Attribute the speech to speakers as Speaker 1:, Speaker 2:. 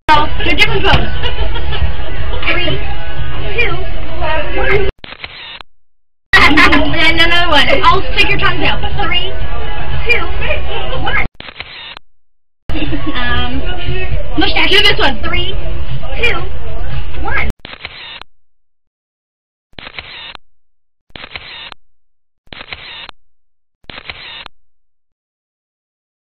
Speaker 1: Do a different pose. 3, 2, 1. And another one. I'll stick your tongues out. 3, 2, 1. Mustache. Do this one. 3, 2, 1.